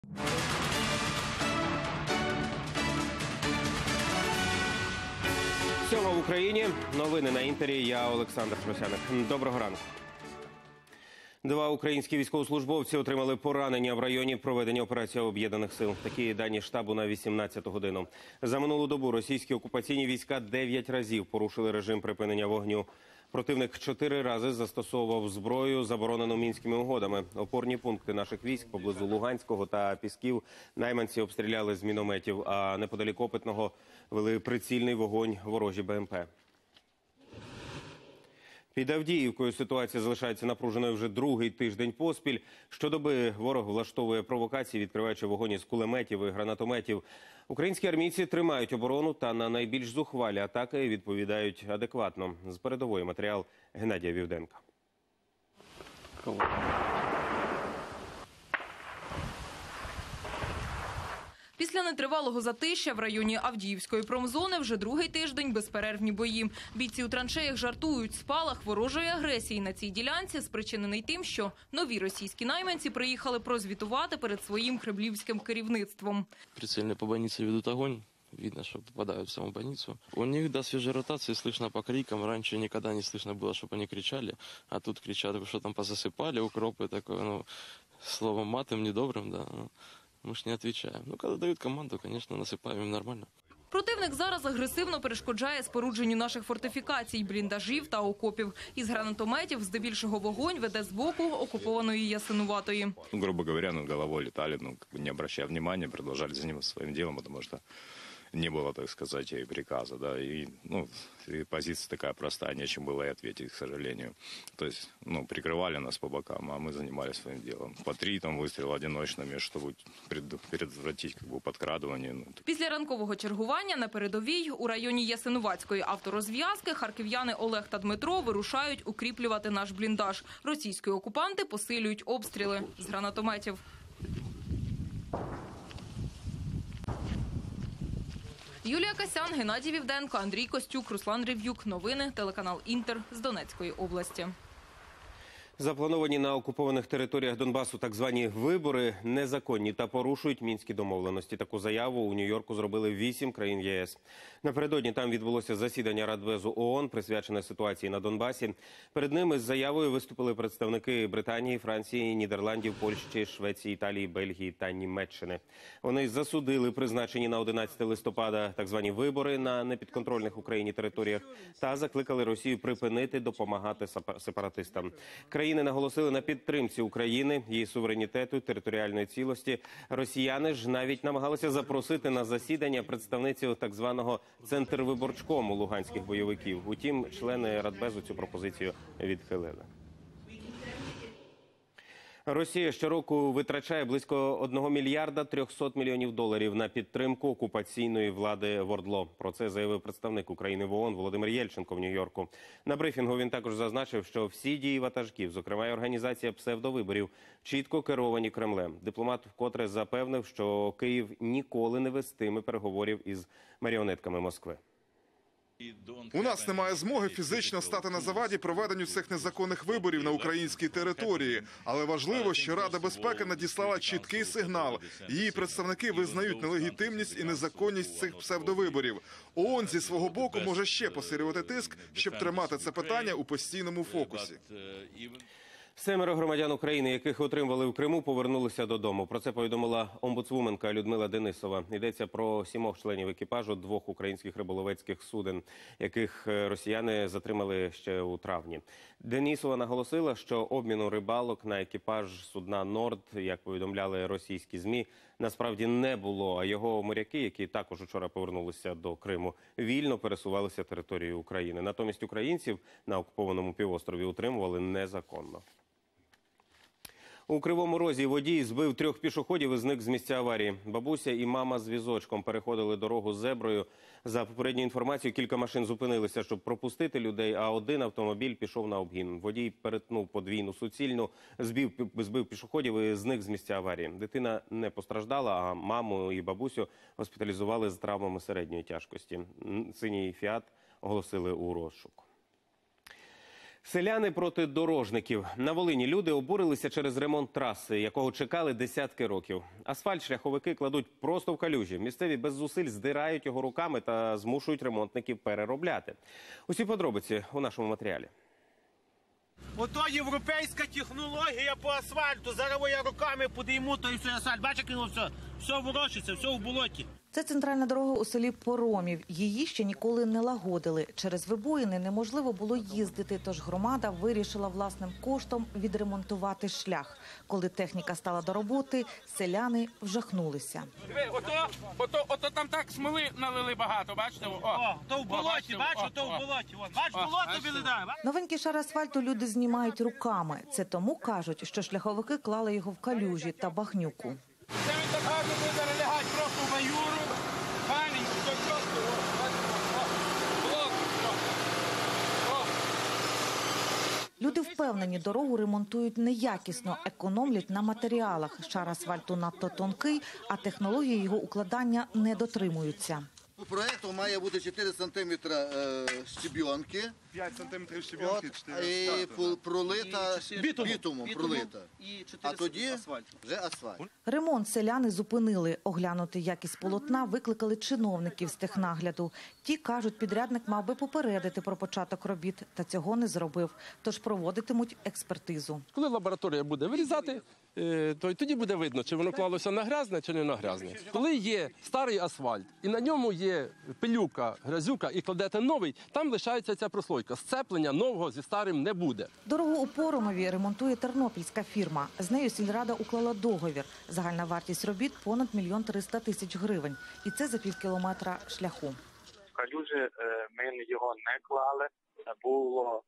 Сьома в Україні. Новини на Інтері. Я Олександр Шросяник. Доброго ранку. Два українські військовослужбовці отримали поранення в районі проведення операції Об'єднаних сил. Такі дані штабу на 18-ту годину. За минулу добу російські окупаційні війська 9 разів порушили режим припинення вогню. Противник 4 рази застосовував зброю, заборонену Мінськими угодами. Опорні пункти наших військ поблизу Луганського та Пісків найманці обстріляли з мінометів, а неподалік Опитного вели прицільний вогонь ворожі БМП. Під Авдіївкою ситуація залишається напруженою вже другий тиждень поспіль. Щодоби ворог влаштовує провокації, відкриваючи вогонь із кулеметів і гранатометів. Українські армійці тримають оборону та на найбільш зухвалі атаки відповідають адекватно. З передової матеріал Геннадія Вівденка. Після нетривалого затища в районі Авдіївської промзони вже другий тиждень безперервні бої. Бійці у траншеях жартують. Спалах ворожої агресії на цій ділянці спричинений тим, що нові російські найманці приїхали прозвітувати перед своїм кремлівським керівництвом. Прицельно по больнице ведут огонь. Видно, что попадают в саму больницу. У них до свежей ротации слышно по крикам. Раньше никогда не слышно было, чтобы они кричали. А тут кричат, что там позасыпали, укропы такое, словом матом недобрым, да. Мы ж не отвечаем. Когда дают команду, конечно, насыпаем им нормально. Противник зараз агресивно перешкоджає спорудженню наших фортифікацій, бліндажів та окопів. Із гранатометів здебільшого вогонь веде з боку окупованої Ясинуватої. Грубо говоря, над головой летали, не обращая внимания, продолжали заниматься своим делом, потому что не было, так сказать, и приказа, да, и позиция такая простая, нечем было и ответить, к сожалению. То есть, прикрывали нас по бокам, а мы занимались своим делом. По 3 выстрела одиночными, чтобы предотвратить подкрадывание. Після ранкового чергування на передовій у районі Ясинуватської авторозв'язки харків'яни Олег та Дмитро вирушають укріплювати наш бліндаж. Російські окупанти посилюють обстріли з гранатометів. Юлія Касян, Геннадій Вівденко, Андрій Костюк, Руслан Рев'юк. Новини, телеканал Інтер з Донецької області. Заплановані на окупованих територіях Донбасу так звані вибори незаконні та порушують мінські домовленості. Таку заяву у Нью-Йорку зробили 8 країн ЄС. Напередодні там відбулося засідання Радбезу ООН, присвячене ситуації на Донбасі. Перед ними з заявою виступили представники Британії, Франції, Нідерландів, Польщі, Швеції, Італії, Бельгії та Німеччини. Вони засудили призначені на 11 листопада так звані вибори на непідконтрольних Україні територіях та закликали Росію припинити допомагати сепаратистам. Країни наголосили на підтримці України, її суверенітету, територіальної цілості. Росіяни ж навіть намагалися запросити на засідання представницю так званого Центрвиборчкому луганських бойовиків. Утім, члени Радбезу цю пропозицію відхилили. Росія щороку витрачає близько 1 мільярда 300 мільйонів доларів на підтримку окупаційної влади в ОРДЛО. Про це заявив представник України в ООН Володимир Єльченко в Нью-Йорку. На брифінгу він також зазначив, що всі дії ватажків, зокрема й організація псевдовиборів, чітко керовані Кремлем. Дипломат вкотре запевнив, що Київ ніколи не вестиме переговорів із маріонетками Москви. У нас немає змоги фізично стати на заваді проведенню цих незаконних виборів на українській території. Але важливо, що Рада безпеки надіслала чіткий сигнал. Її представники визнають нелегітимність і незаконність цих псевдовиборів. ООН зі свого боку може ще посилювати тиск, щоб тримати це питання у постійному фокусі. 7 громадян України, яких отримували в Криму, повернулися додому. Про це повідомила омбудсвуменка Людмила Денисова. Йдеться про 7 членів екіпажу 2 українських риболовецьких суден, яких росіяни затримали ще у травні. Денисова наголосила, що обміну рибалок на екіпаж судна «Норд», як повідомляли російські ЗМІ, насправді не було, а його моряки, які також вчора повернулися до Криму, вільно пересувалися територією України. Натомість українців на окупованому півострові утримували незаконно. У Кривому Розі водій збив 3 пішоходів і зник з місця аварії. Бабуся і мама з візочком переходили дорогу зеброю. За попередньою інформацією, кілька машин зупинилися, щоб пропустити людей, а один автомобіль пішов на обгін. Водій перетнув подвійну суцільну, збив пішоходів і зник з місця аварії. Дитина не постраждала, а маму і бабусю госпіталізували з травмами середньої тяжкості. Синій «Фіат» оголосили у розшук. Селяни проти дорожників. На Волині люди обурилися через ремонт траси, якого чекали десятки років. Асфальт шляховики кладуть просто в калюжі. Місцеві без зусиль здирають його руками та змушують ремонтників переробляти. Усі подробиці у нашому матеріалі. Ото європейська технологія по асфальту. Зараз я руками подійму, то і все асфальт. Бачиш, як воно все ворочиться, все в болоті. Це центральна дорога у селі Поромів. Її ще ніколи не лагодили. Через вибоїни неможливо було їздити, тож громада вирішила власним коштом відремонтувати шлях. Коли техніка стала до роботи, селяни вжахнулися. Диви, ото там так смоли налили багато, бачите? То в болоті, бачиш, то в болоті. Бачиш, болото білида. Новенький шар асфальту люди знімають руками. Це тому кажуть, що шляховики клали його в калюжі та багнюку. Це він так гарно буде зараз лягати просто в баюру. Файненько, то просто. Люди впевнені, дорогу ремонтують неякісно, економлять на матеріалах. Шар асфальту надто тонкий, а технології його укладання не дотримуються. По проекту має бути 4 сантиметри щебенки. 5 сантиметрів щебенки, 4 І пролита бітумом пролита. А тоді вже асфальт. Ремонт селяни зупинили. Оглянути якість полотна викликали чиновників з технагляду. Ті кажуть, підрядник мав би попередити про початок робіт, та цього не зробив. Тож проводитимуть експертизу. Коли лабораторія буде вирізати, то тоді буде видно, чи воно клалося на грязне, чи не на грязне. Коли є старий асфальт, і на ньому є пилюка, грязюка, і кладете новий, там лишається ця прослойка. Сцеплення нового зі старим не буде. Дорогу у Поромові ремонтує тернопільська фірма. З нею сільрада уклала договір. Загальна вартість робіт – понад 1 300 000 гривень. І це за півкілометра шляху. В калюжі ми його не клали. Було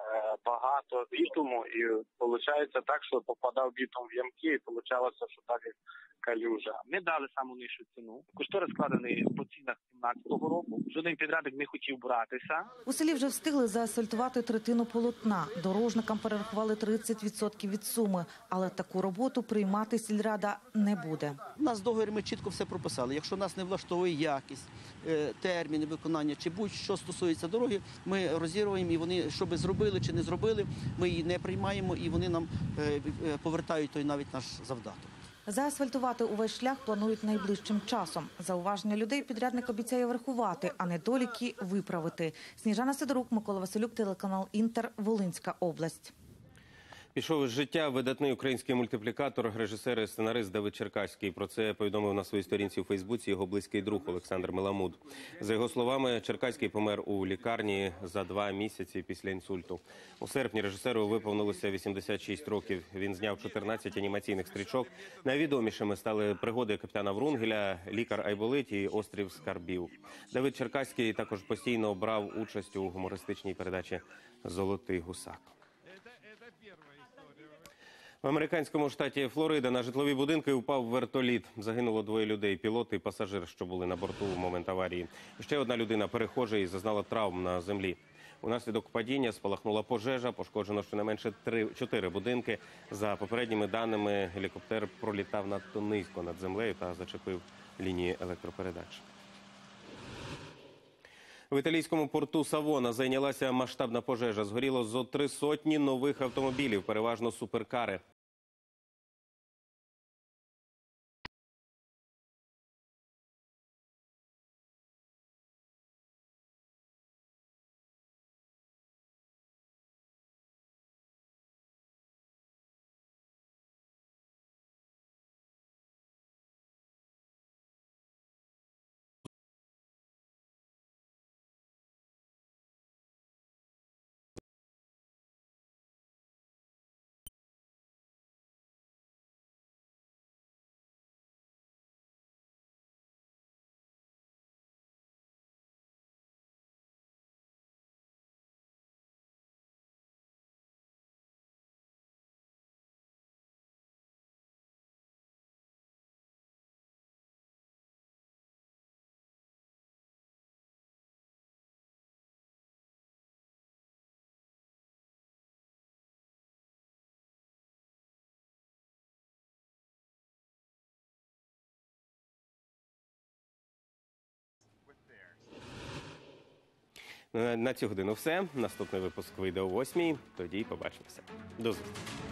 багато бітуму, і виходить так, що попадав бітум в ямки, і виходило, що так як калюжа. Ми дали саму нижчу ціну. Кошторис складений по цінах 17-го року. Жоден підрядник не хотів братися. У селі вже встигли заасфальтувати третину полотна. Дорожникам перерахували 30% від суми. Але таку роботу приймати сільрада не буде. У нас в договорі ми чітко все прописали. Якщо нас не влаштовує якість, терміни виконання чи будь-що стосується дороги, ми розірвуємо, і вони, що би зробили чи не зробили, ми її не приймаємо, і вони нам повертають той навіть наш завдаток. Заасфальтувати увесь шлях планують найближчим часом. Зауваження людей підрядник обіцяє врахувати, а недоліки – виправити. Сніжана Сидорук, Микола Василюк, телеканал «Інтер», Волинська область. Пішов із життя видатний український мультиплікатор, режисер і сценарист Давид Черкаський. Про це повідомив на своїй сторінці у Фейсбуці його близький друг Олександр Меламуд. За його словами, Черкаський помер у лікарні за 2 місяці після інсульту. У серпні режисеру виповнилося 86 років. Він зняв 14 анімаційних стрічок. Найвідомішими стали «Пригоди капітана Врунгеля», «Лікар Айболит» і «Острів скарбів». Давид Черкаський також постійно брав участь у гумористичній передачі «Золотий гусак». В американському штаті Флорида на житлові будинки впав вертоліт. Загинуло 2 людей – пілот і пасажир, що були на борту в момент аварії. Ще одна людина, перехожий, зазнала травм на землі. Унаслідок падіння спалахнула пожежа, пошкоджено щонайменше 4 будинки. За попередніми даними, гелікоптер пролітав надто низько над землею та зачепив лінії електропередач. В італійському порту Савона зайнялася масштабна пожежа. Згоріло зо 300 нових автомобілів, переважно суперкари. На цю годину все. Наступний випуск вийде о 8:00. Тоді побачимося. До зустрічі.